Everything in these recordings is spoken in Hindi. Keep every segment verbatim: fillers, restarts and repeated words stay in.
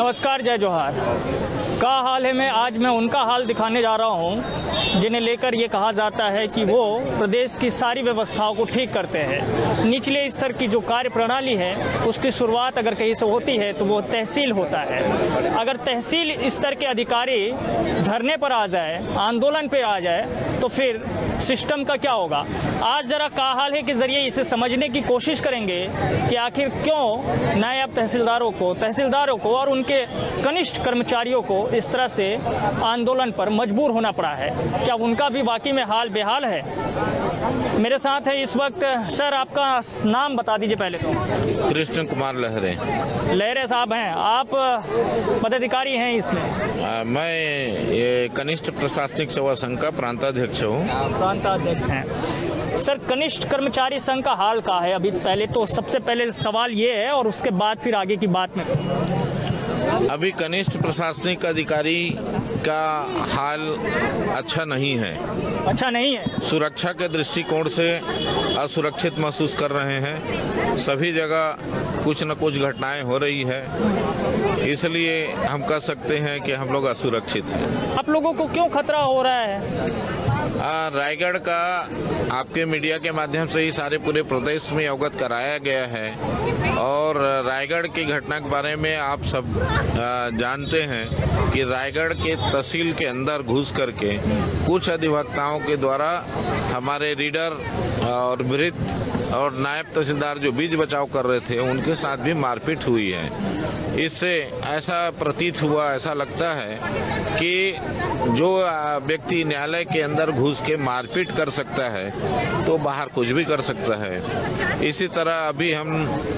नमस्कार, जय जोहार। का हाल है में आज मैं उनका हाल दिखाने जा रहा हूं जिन्हें लेकर ये कहा जाता है कि वो प्रदेश की सारी व्यवस्थाओं को ठीक करते हैं। निचले स्तर की जो कार्य प्रणाली है उसकी शुरुआत अगर कहीं से होती है तो वो तहसील होता है। अगर तहसील स्तर के अधिकारी धरने पर आ जाए, आंदोलन पे आ जाए, तो फिर सिस्टम का क्या होगा। आज जरा का हाल है के जरिए इसे समझने की कोशिश करेंगे कि आखिर क्यों नायब तहसीलदारों को तहसीलदारों को और उनके कनिष्ठ कर्मचारियों को इस तरह से आंदोलन पर मजबूर होना पड़ा है। क्या उनका भी वाकई में हाल बेहाल है? मेरे साथ है इस वक्त सर, आपका नाम बता दीजिए पहले तो। कृष्ण कुमार लहरे। लहरे साहब हैं, आप पदाधिकारी हैं इसमें? आ, मैं ये कनिष्ठ प्रशासनिक सेवा संघ का प्रांताध्यक्ष हूँ। प्रांताध्यक्ष हैं सर। कनिष्ठ कर्मचारी संघ का हाल का है अभी? पहले तो सबसे पहले सवाल ये है और उसके बाद फिर आगे की बात में। अभी कनिष्ठ प्रशासनिक अधिकारी का हाल अच्छा नहीं है। अच्छा नहीं है? सुरक्षा के दृष्टिकोण से असुरक्षित महसूस कर रहे हैं। सभी जगह कुछ न कुछ घटनाएं हो रही है, इसलिए हम कह सकते हैं कि हम लोग असुरक्षित हैं। आप लोगों को क्यों खतरा हो रहा है? रायगढ़ का आपके मीडिया के माध्यम से ही सारे पूरे प्रदेश में अवगत कराया गया है और रायगढ़ की घटना के बारे में आप सब जानते हैं कि रायगढ़ के तहसील के अंदर घुस करके कुछ अधिवक्ताओं के द्वारा हमारे रीडर और वृत्त और नायब तहसीलदार जो बीच बचाव कर रहे थे उनके साथ भी मारपीट हुई है। इससे ऐसा प्रतीत हुआ, ऐसा लगता है कि जो व्यक्ति न्यायालय के अंदर घुस के मारपीट कर सकता है तो बाहर कुछ भी कर सकता है। इसी तरह अभी हम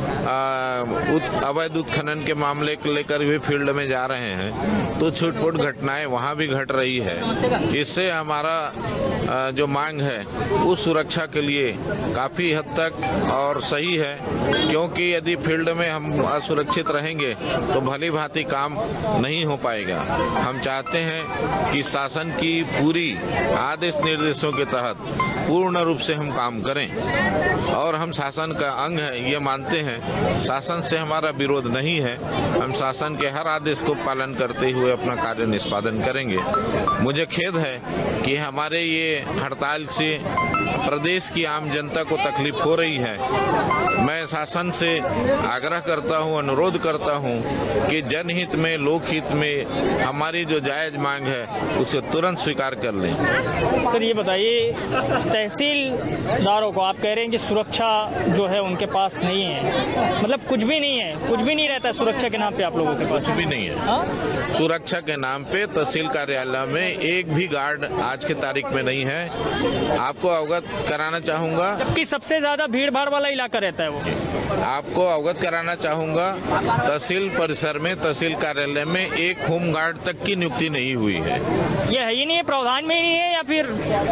अवैध उत्खनन के मामले को लेकर भी फील्ड में जा रहे हैं तो छूटपुट घटनाएं वहां भी घट रही है। इससे हमारा आ, जो मांग है उस सुरक्षा के लिए काफ़ी हद तक और सही है, क्योंकि यदि फील्ड में हम असुरक्षित रहेंगे तो भली भांति काम नहीं हो पाएगा। हम चाहते हैं कि शासन की पूरी आदेश निर्देशों के तहत पूर्ण रूप से हम काम करें और हम शासन का अंग है ये मानते हैं। शासन से हमारा विरोध नहीं है, हम शासन के हर आदेश को पालन करते हुए अपना कार्य निष्पादन करेंगे। मुझे खेद है कि हमारे ये हड़ताल से प्रदेश की आम जनता को तकलीफ हो रही है। मैं शासन से आग्रह करता हूं, अनुरोध करता हूं कि जनहित में, लोकहित में हमारी जो जायज मांग है उसे तुरंत स्वीकार कर लें। सर ये बताइए, तहसीलदारों को आप कह रहे हैं कि सुरक्षा जो है उनके पास नहीं है, मतलब कुछ भी नहीं है, कुछ भी नहीं रहता है सुरक्षा के नाम पे आप लोगों के पास? कुछ भी नहीं है। हा? सुरक्षा के नाम पे तहसील कार्यालय में एक भी गार्ड आज की तारीख में नहीं है। आपको अवगत कराना चाहूंगा, जबकि सबसे ज्यादा भीड़ भाड़ वाला इलाका रहता है वो। आपको अवगत कराना चाहूंगा, तहसील परिसर में, तहसील कार्यालय में एक होम गार्ड तक की नियुक्ति नहीं हुई है। ये है ही नहीं है, प्रावधान में ही नहीं है या फिर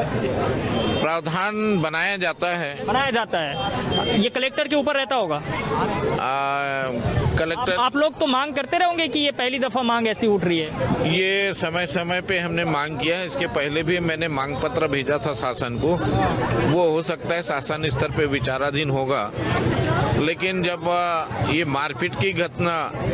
प्रावधान बनाया जाता है? बनाया जाता है। ये कलेक्टर के ऊपर रहता होगा। आ, कलेक्टर आप, आप लोग तो मांग करते रहोगे कि ये पहली दफा मांग ऐसी उठ रही है? ये समय समय पे हमने मांग किया है। इसके पहले भी मैंने मांग पत्र भेजा था शासन को। वो हो सकता है शासन स्तर पे विचाराधीन होगा, लेकिन जब ये मारपीट की घटना,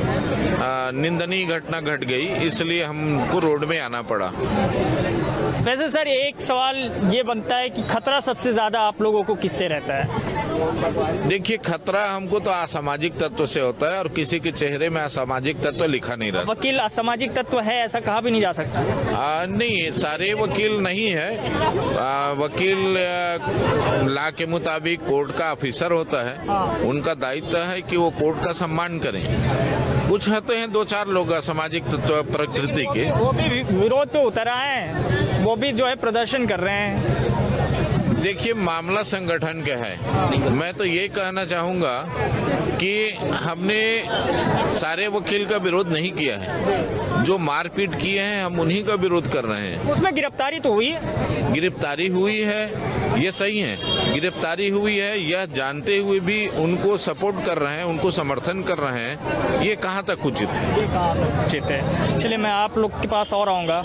निंदनीय घटना घट गई, इसलिए हमको रोड में आना पड़ा। वैसे सर एक सवाल ये बनता है कि खतरा सबसे ज्यादा आप लोगों को किससे रहता है? देखिए, खतरा हमको तो असामाजिक तत्व से होता है और किसी के चेहरे में असामाजिक तत्व लिखा नहीं रहता। वकील असामाजिक तत्व है ऐसा कहा भी नहीं जा सकता? आ, नहीं, सारे वकील नहीं है। आ, वकील ला के मुताबिक कोर्ट का ऑफिसर होता है, उनका दायित्व है कि वो कोर्ट का सम्मान करें। कुछ होते हैं दो चार लोग असामाजिक तत्व प्रकृति के, वो भी विरोध पे उतर आए हैं, वो भी जो है प्रदर्शन कर रहे हैं। देखिए, मामला संगठन का है। मैं तो ये कहना चाहूँगा कि हमने सारे वकील का विरोध नहीं किया है। जो मारपीट किए हैं हम उन्हीं का विरोध कर रहे हैं। उसमें गिरफ्तारी तो हुई है? गिरफ्तारी हुई है, ये सही है, गिरफ्तारी हुई है। यह जानते हुए भी उनको सपोर्ट कर रहे हैं, उनको समर्थन कर रहे हैं, ये कहाँ तक उचित है? ये कहाँ तक उचित है? चलिए मैं आप लोग के पास और आऊँगा।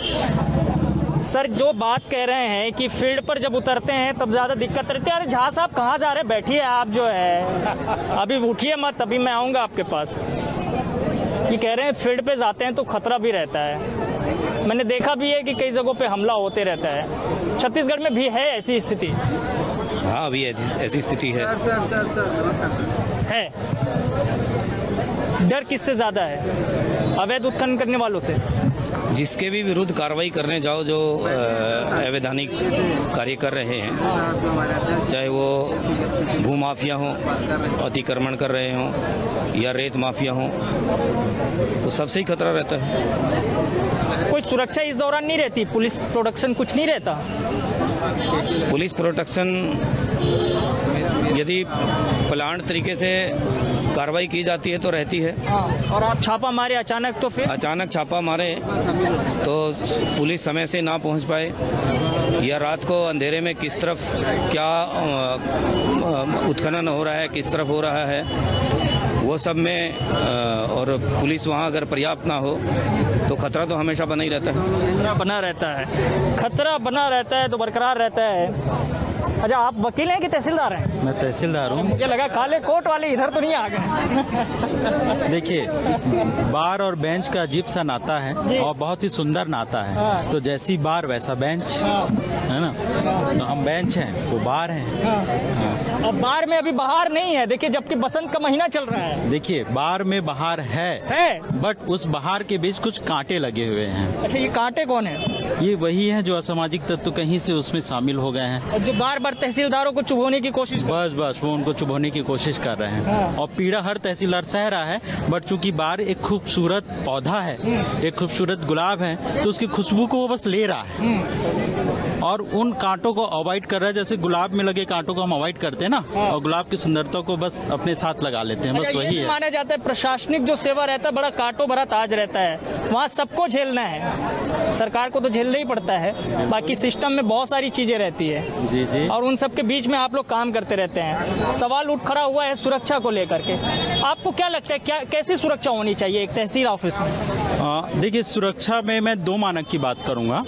सर जो बात कह रहे हैं कि फील्ड पर जब उतरते हैं तब ज़्यादा दिक्कत रहती है। अरे झा साहब कहाँ जा रहे हैं? बैठिए आप, जो है अभी उठिए मत, अभी मैं आऊँगा आपके पास। ये कह रहे हैं फील्ड पे जाते हैं तो खतरा भी रहता है। मैंने देखा भी है कि कई जगहों पे हमला होते रहता है। छत्तीसगढ़ में भी है ऐसी स्थिति? हाँ, अभी ऐसी स्थिति है। है। डर किससे ज़्यादा है? अवैध उत्खनन करने वालों से? जिसके भी विरुद्ध कार्रवाई करने जाओ, जो अवैधानिक कार्य कर रहे हैं, चाहे वो भूमाफिया हों, अतिक्रमण कर रहे हों या रेत माफिया हों, तो सबसे ही खतरा रहता है। कोई सुरक्षा इस दौरान नहीं रहती? पुलिस प्रोटेक्शन कुछ नहीं रहता? पुलिस प्रोटेक्शन यदि प्लान तरीके से कार्रवाई की जाती है तो रहती है। और आप छापा मारे अचानक तो फिर? अचानक छापा मारे तो पुलिस समय से ना पहुंच पाए, या रात को अंधेरे में किस तरफ क्या उत्खनन हो रहा है, किस तरफ हो रहा है, वो सब में, और पुलिस वहाँ अगर पर्याप्त ना हो तो खतरा तो हमेशा बना ही रहता है। बना रहता है, खतरा बना रहता है तो बरकरार रहता है। अच्छा, आप वकील हैं कि तहसीलदार हैं? मैं तहसीलदार हूँ। मुझे लगा काले कोट वाले इधर तो नहीं आ गए। देखिए, बार और बेंच का अजीब सा नाता है और बहुत ही सुंदर नाता है। हाँ। तो जैसी बार वैसा बेंच, हाँ। है ना? तो हम बेंच हैं, वो बार हैं। हाँ। अब बार में अभी बहार नहीं है, देखिए, जबकि बसंत का महीना चल रहा है। देखिए, बार में बहार है, है? बट उस बहार के बीच कुछ कांटे लगे हुए हैं। अच्छा, ये कांटे कौन है? ये वही है जो असामाजिक तत्व कहीं से उसमें शामिल हो गए हैं और जो बार बार तहसीलदारों को चुभोने की कोशिश। बस बस वो उनको चुभोने की कोशिश कर रहे हैं। हाँ। और पीड़ा हर तहसीलदार सह रहा है, बट चूंकि बार एक खूबसूरत पौधा है, एक खूबसूरत गुलाब है, तो उसकी खुशबू को वो बस ले रहा है और उन कांटों को अवॉइड कर रहा है। जैसे गुलाब में लगे कांटों को हम अवॉइड करते हैं ना, और गुलाब की सुंदरता को बस अपने साथ लगा लेते हैं, बस वही है। माना जाता है प्रशासनिक जो सेवा रहता है बड़ा कांटों भरा ताज रहता है, वहाँ सबको झेलना है, सरकार को तो झेलना ही पड़ता है, बाकी सिस्टम में बहुत सारी चीजें रहती है। जी जी। और उन सब के बीच में आप लोग काम करते रहते हैं। सवाल उठ खड़ा हुआ है सुरक्षा को लेकर के, आपको क्या लगता है, क्या कैसी सुरक्षा होनी चाहिए एक तहसील ऑफिस में? देखिए, सुरक्षा में मैं दो मानक की बात करूंगा।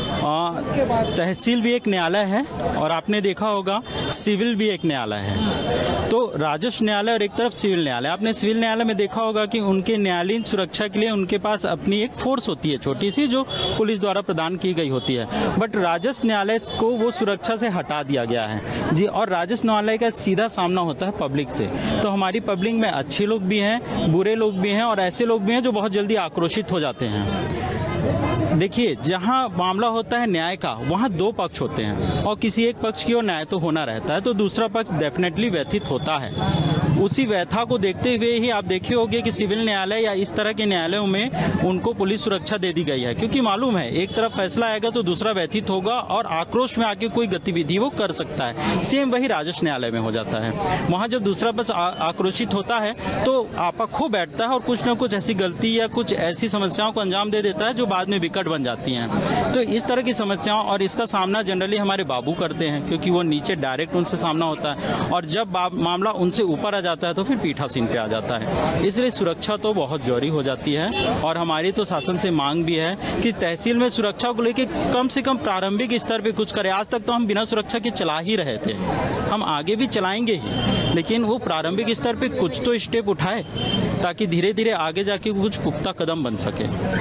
तहसील भी एक न्यायालय है और आपने देखा होगा सिविल भी एक न्यायालय है। तो राजस्व न्यायालय और एक तरफ सिविल न्यायालय, आपने सिविल न्यायालय में देखा होगा कि उनके न्यायालयीन सुरक्षा के लिए उनके पास अपनी एक फोर्स होती है, छोटी सी, जो पुलिस द्वारा प्रदान की गई होती है। बट राजस्व न्यायालय को वो सुरक्षा से हटा दिया गया है जी। और राजस्व न्यायालय का सीधा सामना होता है पब्लिक से। तो हमारी पब्लिक में अच्छे लोग भी हैं, बुरे लोग भी हैं, और ऐसे लोग भी हैं जो बहुत जल्दी आक्रोशित हो जाते हैं। देखिए, जहाँ मामला होता है न्याय का, वहाँ दो पक्ष होते हैं और किसी एक पक्ष की ओर न्याय तो होना रहता है, तो दूसरा पक्ष डेफिनेटली व्यथित होता है। उसी व्यथा को देखते हुए ही आप देखे होंगे कि सिविल न्यायालय या इस तरह के न्यायालयों में उनको पुलिस सुरक्षा दे दी गई है, क्योंकि मालूम है एक तरफ फैसला आएगा तो दूसरा व्यथित होगा और आक्रोश में आके कोई गतिविधि वो कर सकता है। सेम वही राजस्व न्यायालय में हो जाता है। वहाँ जब दूसरा पक्ष आक्रोशित होता है तो आपा खो बैठता है और कुछ ना कुछ ऐसी गलती या कुछ ऐसी समस्याओं को अंजाम दे देता है जो बाद में विकट बन जाती हैं। तो इस तरह की समस्याओं और इसका सामना जनरली हमारे बाबू करते हैं, क्योंकि वो नीचे डायरेक्ट उनसे सामना होता है, और जब मामला उनसे ऊपर आ जाता है तो फिर पीठासीन पे आ जाता है। इसलिए सुरक्षा तो बहुत जरूरी हो जाती है और हमारी तो शासन से मांग भी है कि तहसील में सुरक्षा को लेकर कम से कम प्रारंभिक स्तर पे कुछ करें। आज तक तो हम बिना सुरक्षा के चला ही रहे थे, हम आगे भी चलाएंगे ही, लेकिन वो प्रारंभिक स्तर पे कुछ तो स्टेप उठाए ताकि धीरे धीरे आगे जाके कुछ पुख्ता कदम बन सके।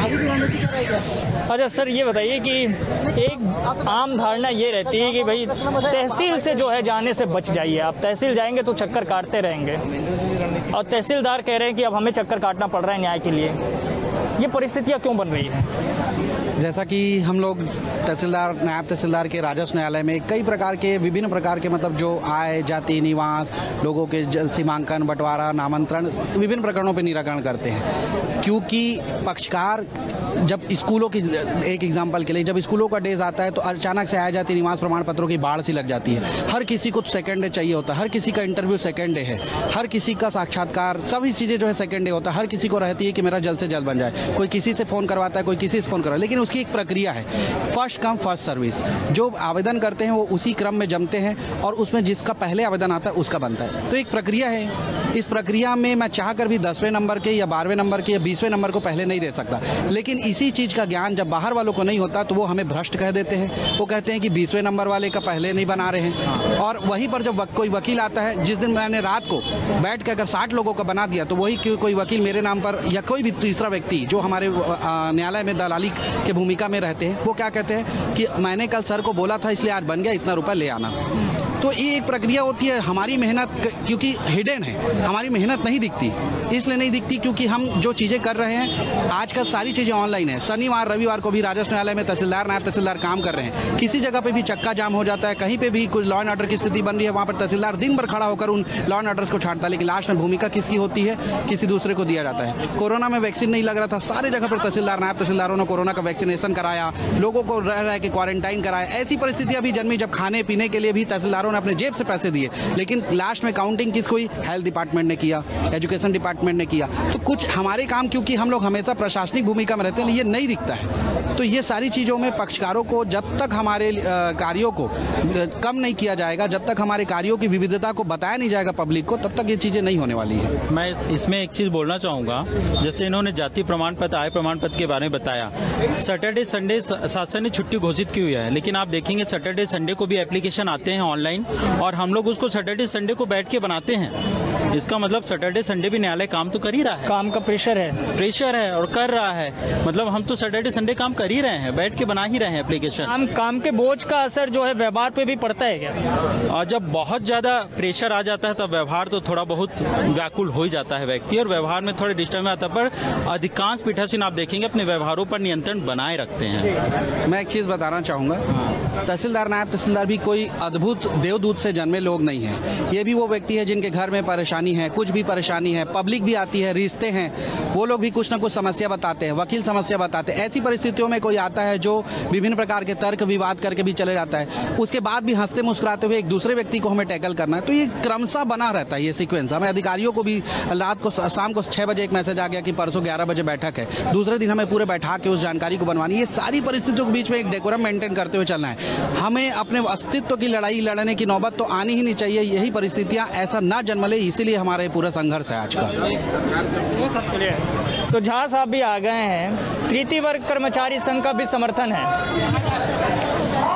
अच्छा सर, ये बताइए कि एक आम धारणा ये रहती है कि भाई तहसील से जो है जाने से बच जाइए, आप तहसील जाएंगे तो चक्कर काटते रहेंगे, और तहसीलदार कह रहे हैं कि अब हमें चक्कर काटना पड़ रहा है न्याय के लिए। ये परिस्थितियाँ क्यों बन रही हैं? जैसा कि हम लोग तहसीलदार, नायब तहसीलदार के राजस्व न्यायालय में कई प्रकार के, विभिन्न प्रकार के, मतलब जो आय, जाति, निवास, लोगों के सीमांकन, बंटवारा, नामांतरण, विभिन्न प्रकरणों पर निराकरण करते हैं। क्योंकि पक्षकार जब स्कूलों की, एक एग्जांपल के लिए, जब स्कूलों का डेज आता है तो अचानक से आय, जाति, निवास प्रमाण पत्रों की बाढ़ सी लग जाती है। हर किसी को सेकेंड डे चाहिए होता है, हर किसी का इंटरव्यू सेकेंड डे है, हर किसी का साक्षात्कार, सभी चीज़ें जो है सेकेंड डे होता है। हर किसी को रहती है कि मेरा जल्द से जल्द बन जाए। कोई किसी से फ़ोन करवाता है, कोई किसी से फ़ोन करवाता है, लेकिन उसकी एक प्रक्रिया है, फर्स्ट कम फर्स्ट सर्विस। जो आवेदन करते हैं वो उसी क्रम में जमते हैं और उसमें जिसका पहले आवेदन आता है उसका बनता है। तो एक प्रक्रिया है। इस प्रक्रिया में मैं चाह कर भी दसवें नंबर के या बारहवें नंबर के या बीसवें नंबर को पहले नहीं दे सकता। लेकिन इसी चीज़ का ज्ञान जब बाहर वालों को नहीं होता तो वो हमें भ्रष्ट कह देते हैं। वो कहते हैं कि बीसवें नंबर वाले का पहले नहीं बना रहे हैं। और वहीं पर जब कोई वकील आता है, जिस दिन मैंने रात को बैठ के अगर साठ लोगों का बना दिया तो वही क्यों कोई वकील मेरे नाम पर या कोई भी तीसरा व्यक्ति जो हमारे न्यायालय में दलाली के भूमिका में रहते हैं, वो क्या कहते हैं कि मैंने कल सर को बोला था इसलिए आज बन गया, इतना रुपया ले आना। तो ये एक प्रक्रिया होती है। हमारी मेहनत क्योंकि हिडन है, हमारी मेहनत नहीं दिखती, इसलिए नहीं दिखती क्योंकि हम जो चीज़ें कर रहे हैं आजकल सारी चीज़ें ऑनलाइन है। शनिवार रविवार को भी राजस्व न्यायालय में तहसीलदार नायब तहसीलदार काम कर रहे हैं। किसी जगह पे भी चक्का जाम हो जाता है, कहीं पे भी कुछ लॉ एंड ऑर्डर की स्थिति बन रही है, वहाँ पर तहसीलदार दिन भर खड़ा होकर उन लॉ एंड ऑर्डर्स को छांटता है, लेकिन लास्ट में भूमिका किसकी होती है? किसी दूसरे को दिया जाता है। कोरोना में वैक्सीन नहीं लग रहा था, सारे जगह पर तहसीलदार नायब तहसीलदारों ने कोरोना का वैक्सीनेशन कराया, लोगों को रह रह के क्वारंटाइन कराया। ऐसी परिस्थितियां भी जन्मी जब खाने पीने के लिए भी तहसीलदारों ने अपने जेब से पैसे दिए, लेकिन लास्ट में काउंटिंग किसको हुई? हेल्थ डिपार्टमेंट ने किया, एजुकेशन डिपार्टमेंट ने किया। तो कुछ हमारे काम, क्योंकि हम लोग हमेशा प्रशासनिक भूमिका में रहते हैं, ये नहीं दिखता है। तो ये सारी चीज़ों में पक्षकारों को जब तक हमारे कार्यों को कम नहीं किया जाएगा, जब तक हमारे कार्यों की विविधता को बताया नहीं जाएगा पब्लिक को, तब तक ये चीज़ें नहीं होने वाली है। मैं इसमें एक चीज़ बोलना चाहूँगा, जैसे इन्होंने जाति प्रमाण पत्र, आय प्रमाण पत्र के बारे में बताया। सैटरडे संडे शासन ने छुट्टी घोषित की हुई है, लेकिन आप देखेंगे सैटरडे संडे को भी एप्लीकेशन आते हैं ऑनलाइन, और हम लोग उसको सैटरडे संडे को बैठ के बनाते हैं। इसका मतलब सैटरडे संडे भी न्यायालय काम तो कर ही रहा है, काम का प्रेशर है प्रेशर है और कर रहा है। मतलब हम तो सैटरडे संडे काम कर ही रहे हैं, बैठ के बना ही रहे हैं एप्लीकेशन। काम काम के बोझ का असर जो है व्यवहार पे भी पड़ता है क्या? और जब बहुत ज़्यादा प्रेशर आ जाता है तब व्यवहार तो थोड़ा बहुत व्याकुल हो ही जाता है व्यक्ति, और व्यवहार में थोड़े डिस्टर्ब आता है। पर अधिकांश पीठासीन आप देखेंगे अपने व्यवहारों पर नियंत्रण बनाए रखते हैं। मैं एक चीज़ बताना चाहूँगा, तहसीलदार नायब तहसीलदार भी कोई अद्भुत देवदूत से जन्मे लोग नहीं हैं। ये भी वो व्यक्ति है जिनके घर में परेशानी है, कुछ भी परेशानी है, पब्लिक भी आती है, रिश्ते हैं, वो लोग भी कुछ ना कुछ समस्या बताते हैं, वकील समस्या बताते हैं। ऐसी परिस्थितियों में कोई आता है जो विभिन्न प्रकार के तर्क विवाद करके भी चले जाता है, उसके बाद भी हंसते मुस्कुराते हुए एक दूसरे व्यक्ति को हमें टैकल करना है। तो ये क्रमशः बना रहता है ये सीक्वेंस। हमें अधिकारियों को भी रात को शाम को छः बजे एक मैसेज आ गया कि परसों ग्यारह बजे बैठक है, दूसरे दिन हमें पूरे बैठा के उस जानकारी को बनवानी। ये सारी परिस्थितियों के बीच में एक डेकोरम मेंटेन करते हुए चलना है। हमें अपने अस्तित्व की लड़ाई लड़ने की नौबत तो आनी ही नहीं चाहिए। यही परिस्थितियाँ ऐसा ना जन्म ले, इसीलिए हमारा पूरा संघर्ष है आज का। तो झा साहब भी आ गए हैं, तृतीय वर्ग कर्मचारी संघ का भी समर्थन है।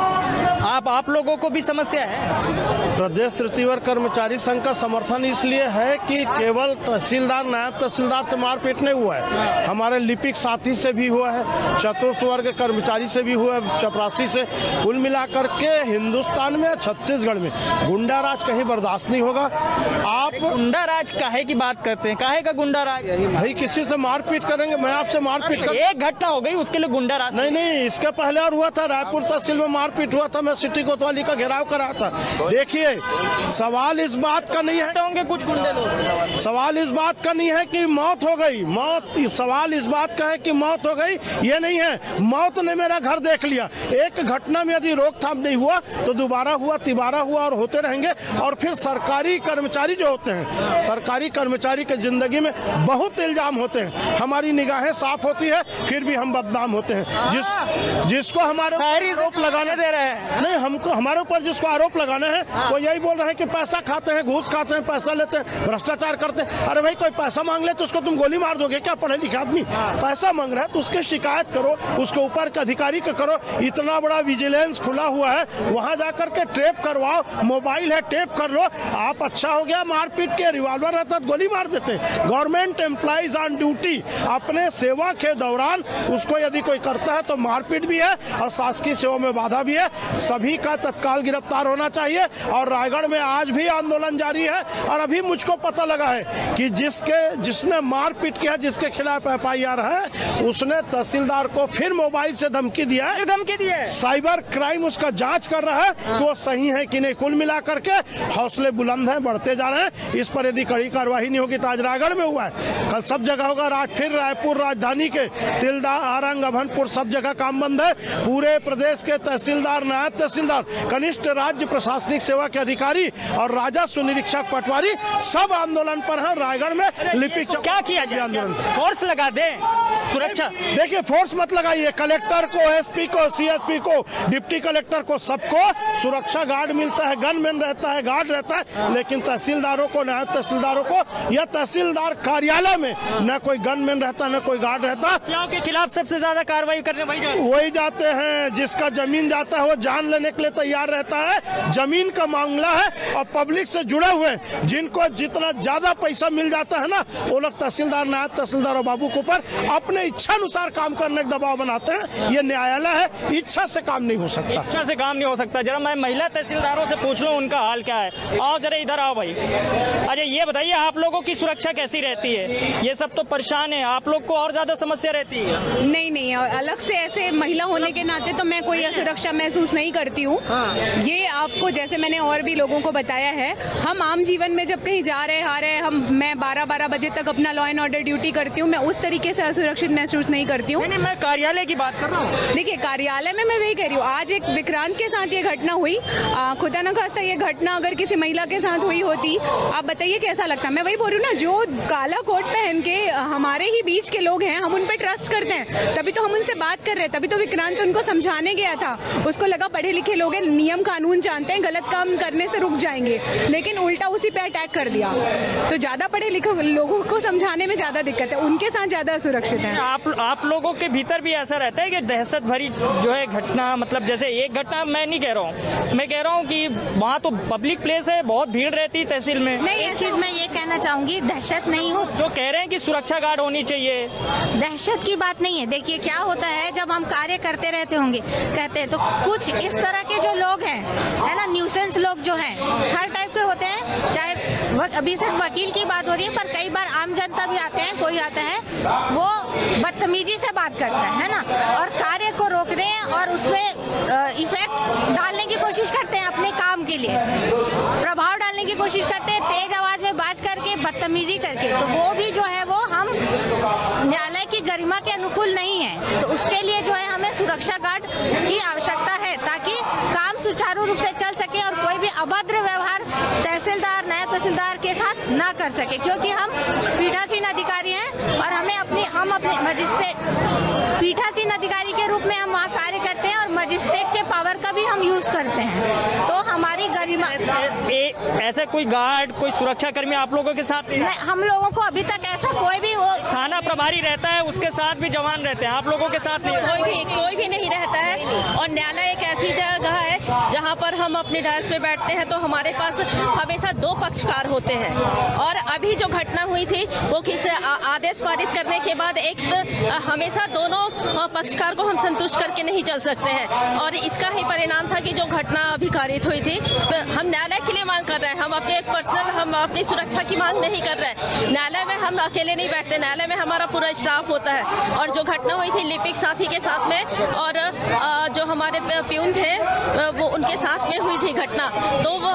आप आप लोगों को भी समस्या है? प्रदेश तृतीय वर्ग कर्मचारी संघ का समर्थन इसलिए है कि केवल तहसीलदार नायब तहसीलदार से मारपीट नहीं हुआ है, हमारे लिपिक साथी से भी हुआ है, चतुर्थ वर्ग कर्मचारी से भी हुआ है, चपरासी से। कुल मिलाकर के हिंदुस्तान में, छत्तीसगढ़ में गुंडा राज कहीं बर्दाश्त नहीं होगा। आप गुंडा राज काहे की बात करते हैं? काहे का गुंडा राज? भाई किसी से मारपीट करेंगे, मैं आपसे मारपीट कर... एक घटना हो गई उसके लिए गुंडा राज? नहीं नहीं, इसके पहले और हुआ था, रायपुर तहसील में मारपीट हुआ था, मैं सिटी कोतवाली का घेराव करा था। देखिए, सवाल इस बात का नहीं है, होंगे कुछ गुंडे लोग, सवाल इस बात का नहीं है कि मौत हो गई, मौत सवाल इस बात का है कि मौत हो गई, ये नहीं है। मौत ने मेरा घर देख लिया। एक घटना में यदि रोकथाम नहीं हुआ तो दोबारा हुआ, तिबारा हुआ और होते रहेंगे। और फिर सरकारी कर्मचारी जो होते हैं, सरकारी कर्मचारी के जिंदगी में बहुत इल्जाम होते हैं, हमारी निगाहें साफ होती है फिर भी हम बदनाम होते हैं। जिस जिसको हमारे आरोप लगाने दे रहे हैं, नहीं हमको, हमारे ऊपर जिसको आरोप लगाने हैं वो यही बोल रहे हैं कि पैसा खाते हैं, घूस खाते हैं, पैसा लेते हैं, भ्रष्टाचार करते हैं। अरे भाई, कोई पैसा मांग ले तो उसको तुम गोली मार दोगे क्या? पढ़े लिखे आदमी पैसा मांग रहा है तो उसकी शिकायत करो, उसके ऊपर के अधिकारी को करो। इतना बड़ा विजिलेंस खुला हुआ है, वहां जाकर के टेप करवाओ, मोबाइल है टेप कर लो। आप अच्छा हो गया मारपीट के, रिवॉल्वर रहता तो गोली मार देते। गवर्नमेंट एम्प्लॉइज ऑन ड्यूटी, अपने सेवा के दौरान उसको यदि कोई करता है तो मारपीट भी है और शासकीय सेवा में बाधा भी है। सभी का तत्काल गिरफ्तार होना चाहिए। और रायगढ़ में आज भी आंदोलन जारी है। और अभी मुझको पता लगा है कि जिसके जिसने मारपीट किया, जिसके खिलाफ एफ आई आर है, उसने तहसीलदार को फिर मोबाइल से धमकी दिया है, धमकी दी है। साइबर क्राइम उसका जांच कर रहा है कि वो सही है कि नहीं। कुल मिलाकर के हौसले बुलंद हैं, बढ़ते जा रहे हैं। इस पर यदि कड़ी कार्रवाई नहीं होगी तो आज रायगढ़ में हुआ है, कल सब जगह होगा। राज फिर रायपुर राजधानी के तिल्दा, आरंग, अभनपुर सब जगह काम बंद है। पूरे प्रदेश के तहसीलदार, नायब तहसीलदार, कनिष्ठ राज्य प्रशासनिक सेवा के के अधिकारी और राजस्व निरीक्षक पटवारी सब आंदोलन पर हैं। रायगढ़ में लिपिक क्या किया जाए? आंदोलन फोर्स लगा दे सुरक्षा। देखिए, फोर्स मत लगाइए, कलेक्टर को, एसपी को, सीएसपी को, डिप्टी कलेक्टर को, सबको सुरक्षा गार्ड मिलता है, गनमैन रहता है, गार्ड रहता है, लेकिन तहसीलदारों को, नायब तहसीलदारों को या तहसीलदार कार्यालय में न कोई गनमैन रहता न कोई गार्ड रहता। के खिलाफ सबसे ज्यादा कार्रवाई करने वही जाते वही जाते हैं। जिसका जमीन जाता है वो जान लेने के लिए तैयार रहता है। जमीन का मामला है और पब्लिक से जुड़े हुए जिनको जितना ज्यादा पैसा मिल जाता है ना, वो लोग तहसीलदार, नायब तहसीलदार और बाबू के ऊपर अपने इच्छा अनुसार काम करने का दबाव बनाते हैं। ये न्यायालय है, इच्छा से काम नहीं हो सकता। इच्छा से काम नहीं हो सकता। जरा मैं महिला तहसीलदारों से पूछ लूं उनका हाल क्या है। आओ जरा इधर आओ भाई। अच्छा ये बताइए, आप लोगों की सुरक्षा कैसी रहती है? ये सब तो परेशान है, आप लोग को और ज्यादा समस्या रहती है? नहीं नहीं, अलग से ऐसे महिला होने के नाते तो मैं कोई असुरक्षा महसूस नहीं करती हूँ। ये आपको, जैसे मैंने और भी लोगों को बताया है, हम आम जीवन में जब कहीं जा रहे आ रहे हम मैं बारह बारह बजे तक अपना लॉ एंड ऑर्डर ड्यूटी करती हूँ। मैं उस तरीके से असुरक्षित महसूस नहीं करती हूँ। नहीं, मैं कार्यालय की बात कर रहा हूँ। देखिए, कार्यालय में मैं वही कह रही हूँ। आज एक विक्रांत के साथ ये घटना हुई, आ, खुदा न खास्ता ये घटना अगर किसी महिला के साथ हुई होती, आप बताइए कैसा लगता। मैं वही बोल रही हूँ ना, जो काला कोट पहन के हमारे ही बीच के लोग हैं, हम उन पर ट्रस्ट करते हैं, तभी तो हम उनसे बात कर रहे हैं। तभी तो विक्रांत उनको समझाने गया था। उसको लगा पढ़े लिखे लोग हैं, नियम कानून जानते हैं, गलत काम करने से रुक जाएंगे, लेकिन उल्टा उसी पे अटैक कर दिया। तो ज्यादा पढ़े लिखे लोगों को समझाने में ज्यादा दिक्कत है, उनके साथ ज्यादा सुरक्षित है। आप आप लोगों के भीतर भी ऐसा रहता है कि दहशत भरी जो है घटना, मतलब जैसे एक घटना मैं नहीं कह रहा हूँ, मैं कह रहा हूँ कि वहाँ तो पब्लिक प्लेस है, बहुत भीड़ रहती है तहसील में। नहीं, एक चीज मैं ये कहना चाहूंगी, दहशत नहीं हो। जो कह रहे हैं कि सुरक्षा गार्ड होनी चाहिए, दहशत की बात नहीं है। देखिए क्या होता है, जब हम कार्य करते रहते होंगे कहते हैं, तो कुछ इस तरह के जो लोग हैं, है ना, न्यूसेंस लोग जो हैं, हर टाइप के होते हैं। चाहे अभी सिर्फ वकील की बात हो रही है, पर कई बार आम जनता भी आते हैं, कोई आता है वो बदतमीजी से बात करता है, है ना, और कार्य को रोकने और उसमें इफेक्ट डालने की कोशिश करते हैं अपने काम के लिए, प्रभाव डालने की कोशिश करते हैं, तेज आवाज में बात करके, बदतमीजी करके। तो वो भी जो है वो हम न्यायालय की गरिमा के अनुकूल नहीं है। तो उसके लिए जो है हमें सुरक्षा गार्ड की आवश्यकता है, ताकि काम सुचारू रूप से चल सके और कोई भी अभद्र व्यवहार तहसीलदार, नायब तहसीलदार के साथ ना कर सके। क्योंकि हम पीठासीन अधिकारी हैं और हमें अपनी हम अपने मजिस्ट्रेट पीठासीन अधिकारी के रूप में हम वहाँ कार्य करते हैं और मजिस्ट्रेट के पावर का भी हम यूज करते हैं। तो हमारी गरिमा, ऐसा कोई गार्ड, कोई सुरक्षा कर्मी आप लोगों के साथ नहीं? नहीं, हम लोगों को अभी तक ऐसा कोई भी, वो थाना प्रभारी रहता है, उसके साथ भी जवान रहते हैं, आप लोगों के साथ नहीं? कोई भी कोई भी नहीं रहता है। और न्यायालय एक ऐसी जगह है जहाँ पर हम अपने डेस्क पे बैठते हैं, तो हमारे पास हमेशा दो पक्षकार होते हैं। और अभी जो घटना हुई थी वो किसी आदेश पारित करने के बाद एक हमेशा दोनों पक्षकार को हम संतुष्ट करके नहीं चल सकते हैं, और इसका ही परिणाम था कि जो घटना अभी कारित हुई थी। तो हम न्यायालय के लिए मांग कर रहे हैं, हम अपने एक पर्सनल, हम अपनी सुरक्षा की मांग नहीं कर रहे हैं। न्यायालय में हम अकेले नहीं बैठते, न्यायालय में हमारा पूरा स्टाफ होता है। और जो घटना हुई थी लिपिक साथी के साथ में और जो हमारे प्यून थे वो उनके साथ में हुई थी घटना, तो वो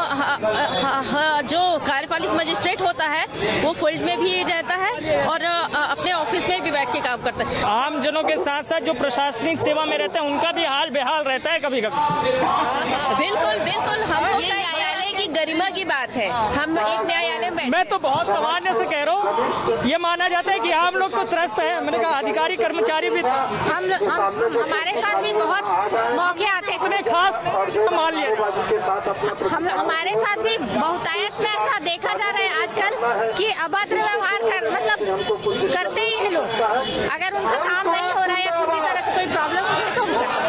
जो कार्यपालिक मजिस्ट्रेट होता है वो फील्ड में भी रहता है और अपने ऑफिस में भी बैठ के काम करता है। आम जनों के साथ साथ जो प्रशासनिक सेवा में रहते हैं उनका भी हाल बेहाल रहता है कभी कभी। बिल्कुल बिल्कुल, हम लोग न्यायालय की गरिमा की बात है, हम एक न्यायालय में। मैं तो बहुत सामान्य से कह रहा हूँ, ये माना जाता है कि आम लोग तो त्रस्त है। मैंने कहा अधिकारी कर्मचारी भी, हम, हम हमारे साथ भी बहुत मौके आते हैं, इतने खास मान लिया। हम हमारे साथ भी बहुतायत में ऐसा देखा जा रहा है आजकल कि अभद्र व्यवहार कर मतलब करते ही हैं लोग। अगर उनका काम नहीं हो रहा है या किसी तरह से कोई प्रॉब्लम हो रही है तो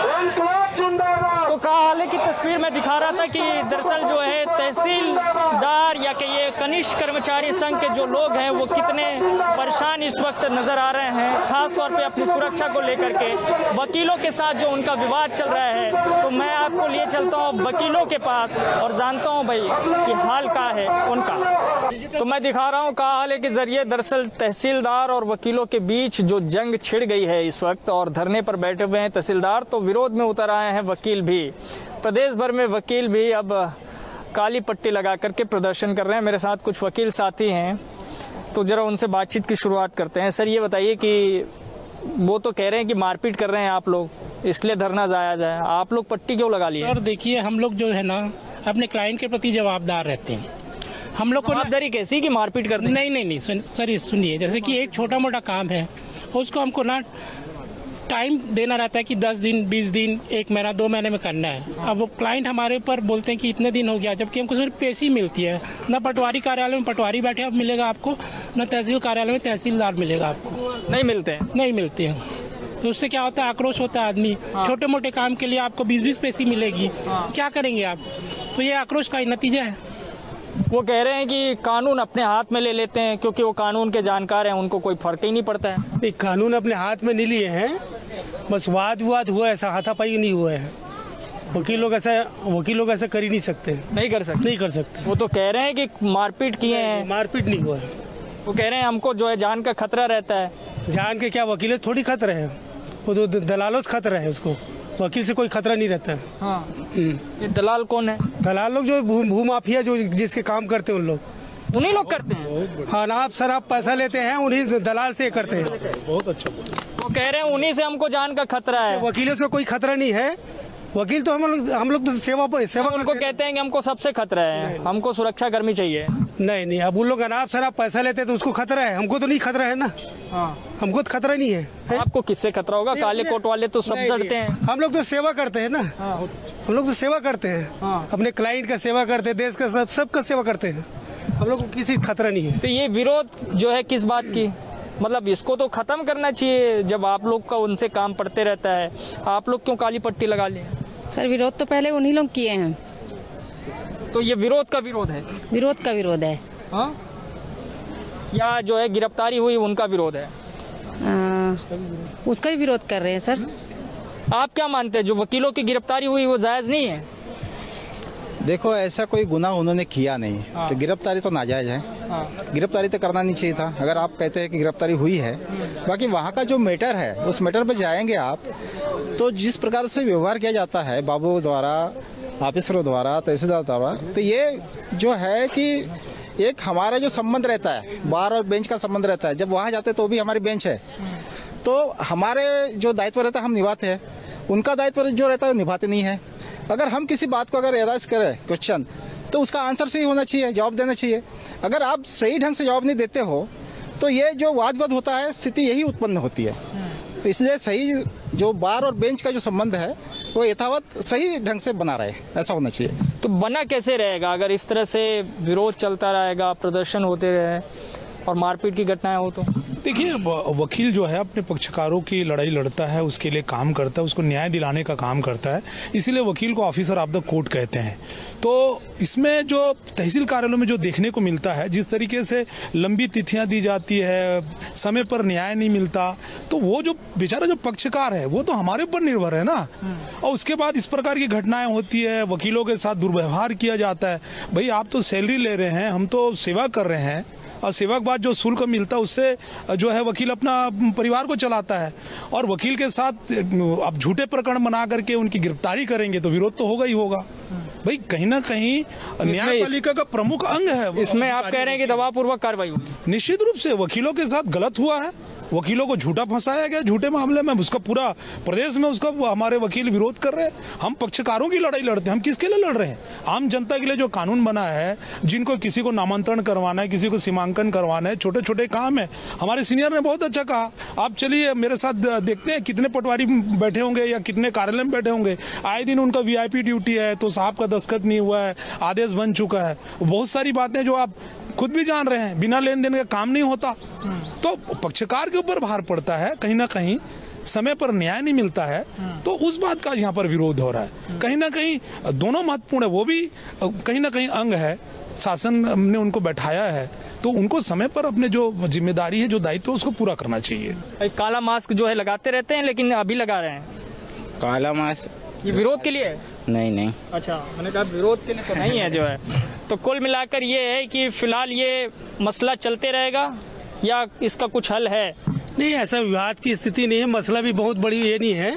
तो काले की तस्वीर में दिखा रहा था कि दरअसल जो है तहसीलदार या कि ये कनिष्ठ कर्मचारी संघ के जो लोग हैं वो कितने परेशान इस वक्त नजर आ रहे हैं, खास तौर पे अपनी सुरक्षा को लेकर के। वकीलों के साथ जो उनका विवाद चल रहा है, तो मैं आपको लिए चलता हूँ वकीलों के पास और जानता हूँ भाई कि हाल क्या है उनका। तो मैं दिखा रहा हूँ काले के जरिए दरअसल तहसीलदार और वकीलों के बीच जो जंग छिड़ गई है इस वक्त, और धरने पर बैठे हुए हैं तहसीलदार, तो विरोध में उतर आए हैं वकील भी। प्रदेश भर में वकील भी अब काली पट्टी लगा करके प्रदर्शन कर रहे हैं। मेरे साथ कुछ वकील साथी हैं, तो जरा उनसे बातचीत की शुरुआत करते हैं। सर ये बताइए कि वो तो कह रहे हैं कि मारपीट कर रहे हैं आप लोग, इसलिए धरना जाया जाए, आप लोग पट्टी क्यों लगा लिए? सर देखिए, हम लोग जो है ना अपने क्लाइंट के प्रति जवाबदार रहते हैं। हम लोग को जवाबदारी कैसी कि मारपीट करते हैं? नहीं नहीं नहीं सुन, सर सुनिए, जैसे कि एक छोटा मोटा काम है उसको हमको ना टाइम देना रहता है कि दस दिन बीस दिन एक महीना दो महीने में करना है। अब वो क्लाइंट हमारे ऊपर बोलते हैं कि इतने दिन हो गया, जबकि हमको सिर्फ पेशी मिलती है। ना पटवारी कार्यालय में पटवारी बैठे अब मिलेगा आपको, ना तहसील कार्यालय में तहसीलदार मिलेगा आपको। नहीं मिलते हैं? नहीं मिलते हैं। तो उससे क्या होता है, आक्रोश होता है आदमी। हाँ। छोटे मोटे काम के लिए आपको बीस बीस पेशी मिलेगी। हाँ। क्या करेंगे आप? तो ये आक्रोश का ही नतीजा है। वो कह रहे हैं कि कानून अपने हाथ में ले लेते हैं क्योंकि वो कानून के जानकार हैं, उनको कोई फर्क ही नहीं पड़ता है। नहीं, कानून अपने हाथ में नहीं लिए हैं, बस वाद वाद हुआ, ऐसा हाथापाई नहीं हुआ है। वकील लोग ऐसा वकील लोग ऐसा कर ही नहीं सकते। नहीं कर सकते? नहीं कर सकते। वो तो कह रहे हैं कि मारपीट किए हैं। मारपीट नहीं हुआ है। वो कह रहे हैं हमको जो है जान का खतरा रहता है। जान के क्या, वकील थोड़ी खतरा है, वो तो दलालों से खतरा है, उसको वकील से कोई खतरा नहीं रहता है। हाँ। ये दलाल कौन है? दलाल लोग जो भूमाफिया जो जिसके काम करते हैं उन लोग, उन्हीं लोग करते हैं। हाँ, आप शराब पैसा लेते हैं, उन्हीं दलाल से करते हैं। बहुत अच्छा। वो कह रहे हैं उन्हीं से हमको जान का खतरा है। वकीलों से कोई खतरा नहीं है। वकील तो हम लोग हम लोग तो सेवा पर सेवा उनको कहते हैं कि हमको सबसे खतरा है, हमको सुरक्षा कर्मी चाहिए। नहीं नहीं, अब उन लोग अनाप शराब पैसा लेते हैं तो उसको खतरा है, हमको तो नहीं खतरा है ना। हाँ। हमको तो खतरा नहीं है, है? आपको किससे खतरा होगा? काले कोट वाले तो सब जड़ते हैं। हम लोग तो सेवा करते हैं ना। हाँ। हम लोग तो सेवा करते हैं। हाँ। अपने क्लाइंट का सेवा करते हैं, देश का सब सबका सेवा करते हैं। हम लोग को किसी खतरा नहीं है। तो ये विरोध जो है किस बात की, मतलब इसको तो खत्म करना चाहिए। जब आप लोग का उनसे काम पड़ते रहता है, आप लोग क्यों काली पट्टी लगा लिए? सर विरोध तो पहले उन्हीं लोग किए हैं। तो ये विरोध का विरोध है? विरोध का विरोध है। हाँ? या जो है गिरफ्तारी हुई उनका विरोध है? आ, उसका भी विरोध कर रहे हैं सर। आप क्या मानते हैं, जो वकीलों की गिरफ्तारी हुई वो जायज़ नहीं है? देखो, ऐसा कोई गुनाह उन्होंने किया नहीं। हाँ। तो गिरफ्तारी तो नाजायज़ है। हाँ। गिरफ्तारी तो करना नहीं चाहिए था, अगर आप कहते हैं कि गिरफ्तारी हुई है। बाकी वहाँ का जो मैटर है उस मैटर पर जाएंगे आप, तो जिस प्रकार से व्यवहार किया जाता है बाबू द्वारा, ऑफिसरों द्वारा, तहसीलदार द्वारा, तो ये जो है कि एक हमारा जो संबंध रहता है, बार और बेंच का संबंध रहता है, जब वहाँ जाते तो भी हमारी बेंच है, तो हमारे जो दायित्व रहता है हम निभाते हैं, उनका दायित्व जो रहता है वो निभाते नहीं है। अगर हम किसी बात को अगर एराइज करें क्वेश्चन, तो उसका आंसर सही होना चाहिए, जवाब देना चाहिए। अगर आप सही ढंग से जवाब नहीं देते हो तो ये जो वाद वाद होता है, स्थिति यही उत्पन्न होती है। तो इसलिए सही जो बार और बेंच का जो संबंध है वो यथावत सही ढंग से बना रहे, ऐसा होना चाहिए। तो बना कैसे रहेगा अगर इस तरह से विरोध चलता रहेगा, प्रदर्शन होते रहे और मारपीट की घटनाएं हो? तो देखिए, वकील जो है अपने पक्षकारों की लड़ाई लड़ता है, उसके लिए काम करता है, उसको न्याय दिलाने का काम करता है, इसीलिए वकील को ऑफिसर ऑफ द कोर्ट कहते हैं। तो इसमें जो तहसील कार्यालयों में जो देखने को मिलता है, जिस तरीके से लंबी तिथियां दी जाती है, समय पर न्याय नहीं मिलता, तो वो जो बेचारा जो पक्षकार है वो तो हमारे ऊपर निर्भर है ना। और उसके बाद इस प्रकार की घटनाएं होती है, वकीलों के साथ दुर्व्यवहार किया जाता है। भाई आप तो सैलरी ले रहे हैं, हम तो सेवा कर रहे हैं, और सेवा के बाद जो शुल्क मिलता है उससे जो है वकील अपना परिवार को चलाता है। और वकील के साथ आप झूठे प्रकरण बना करके उनकी गिरफ्तारी करेंगे तो विरोध तो होगा ही होगा। भाई कहीं ना कहीं न्यायपालिका का प्रमुख अंग है। इसमें आप कह रहे हैं कि दबावपूर्वक कार्रवाई होगी? निश्चित रूप से वकीलों के साथ गलत हुआ है, वकीलों को झूठा फंसाया गया, झूठे मामले में उसका पूरा प्रदेश में उसका हमारे वकील विरोध कर रहे हैं। हम पक्षकारों की लड़ाई लड़ते हैं, हम किसके लिए लड़ रहे हैं? आम जनता के लिए जो कानून बना है, जिनको किसी को नामांतरण करवाना है, किसी को सीमांकन करवाना है, छोटे छोटे काम है। हमारे सीनियर ने बहुत अच्छा कहा, आप चलिए मेरे साथ देखते हैं कितने पटवारी बैठे होंगे या कितने कार्यालय में बैठे होंगे, आए दिन उनका वीआईपी ड्यूटी है, तो साहब का दस्तखत नहीं हुआ है, आदेश बन चुका है। बहुत सारी बातें जो आप खुद भी जान रहे हैं, बिना लेन देन का काम नहीं होता। तो पक्षकार के ऊपर भार पड़ता है, कहीं ना कहीं समय पर न्याय नहीं मिलता है, तो उस बात का यहाँ पर विरोध हो रहा है। कहीं ना कहीं दोनों महत्वपूर्ण है, वो भी कहीं ना कहीं अंग है, शासन ने उनको बैठाया है, तो उनको समय पर अपने जो जिम्मेदारी है, जो दायित्व है, उसको पूरा करना चाहिए। काला मास्क जो है लगाते रहते हैं, लेकिन अभी लगा रहे हैं काला मास्क। ये विरोध के लिए है? नहीं नहीं। अच्छा, मैंने कहा विरोध के लिए तो नहीं है जो है। तो कुल मिलाकर ये है कि फिलहाल ये मसला चलते रहेगा या इसका कुछ हल है? नहीं, ऐसा विवाद की स्थिति नहीं है, मसला भी बहुत बड़ी ये नहीं है,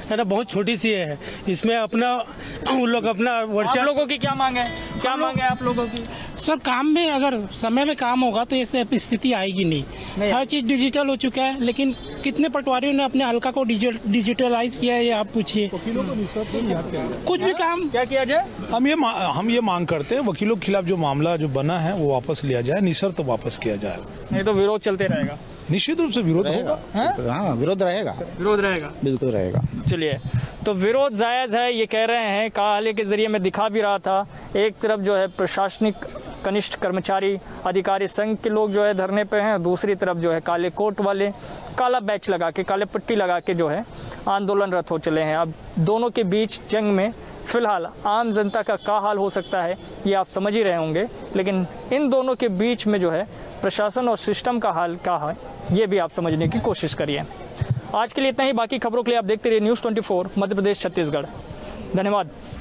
है ना बहुत छोटी सी है। इसमें अपना उन लोग अपना आप लोगों की क्या मांग है, क्या मांग है आप लोगों की? सर काम में अगर समय में काम होगा तो ऐसे स्थिति आएगी नहीं, नहीं। हर चीज़ डिजिटल हो चुका है, लेकिन कितने पटवारियों ने अपने हल्का को डिजिटलाइज किया है ये आप पूछिए। कुछ भी काम क्या किया जाए, हम ये हम ये मांग करते हैं वकीलों के खिलाफ जो मामला जो बना है वो वापस लिया जाए, निशर्त वापस किया जाए, नहीं तो विरोध चलते रहेगा। निश्चित रूप से विरोध होगा। हाँ विरोध रहेगा, विरोध रहेगा, बिल्कुल रहेगा। चलिए, तो विरोध जायज़ है ये कह रहे हैं। काले के जरिए मैं दिखा भी रहा था, एक तरफ जो है प्रशासनिक कनिष्ठ कर्मचारी अधिकारी संघ के लोग जो है धरने पे हैं, दूसरी तरफ जो है काले कोट वाले काला बैच लगा के, काले पट्टी लगा के जो है आंदोलनरत हो चले हैं। अब दोनों के बीच जंग में फिलहाल आम जनता का क्या हाल हो सकता है ये आप समझ ही रहे होंगे, लेकिन इन दोनों के बीच में जो है प्रशासन और सिस्टम का हाल क्या है ये भी आप समझने की कोशिश करिए। आज के लिए इतना ही, बाकी खबरों के लिए आप देखते रहिए news twenty four Madhya Pradesh Chhattisgarh. धन्यवाद।